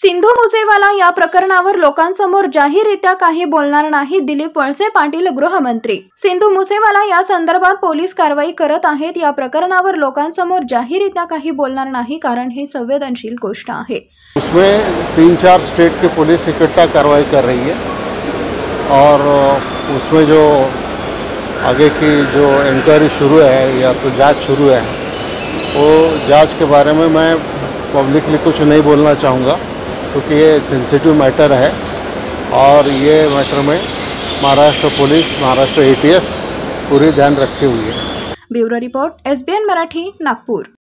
सिंधू मुसेवाला या प्रकरणावर लोकांसमोर जाहीररित्या काही बोलणार नाही, दिलीप वळसे पाटील गृहमंत्री। सिंधू मुसेवाला या संदर्भात पोलीस कारवाई करत आहेत। या प्रकरणावर लोकांसमोर जाहीररित्या काही बोलणार नाही, कारण ही संवेदनशील गोष्ट आहे। उसमें 3-4 स्टेट की पुलिस इकट्ठा कार्रवाई कर रही है और उसमें जो आगे की जो इंक्वायरी शुरू है या तो जांच शुरू है, वो जांच के बारे में मैं पब्लिकली कुछ नहीं बोलना चाहूँगा, क्योंकि ये सेंसिटिव मैटर है और ये मैटर में महाराष्ट्र पुलिस, महाराष्ट्र ATS पूरी ध्यान रखी हुई है। Bureau report, SBN Marathi, Nagpur.